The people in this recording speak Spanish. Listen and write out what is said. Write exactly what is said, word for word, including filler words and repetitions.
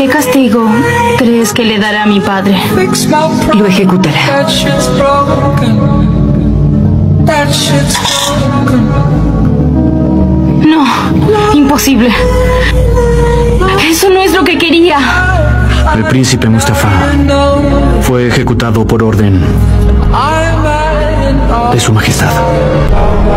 ¿Qué castigo crees que le dará a mi padre? Lo ejecutará. No, imposible. Eso no es lo que quería. El príncipe Mustafa fue ejecutado por orden de su majestad.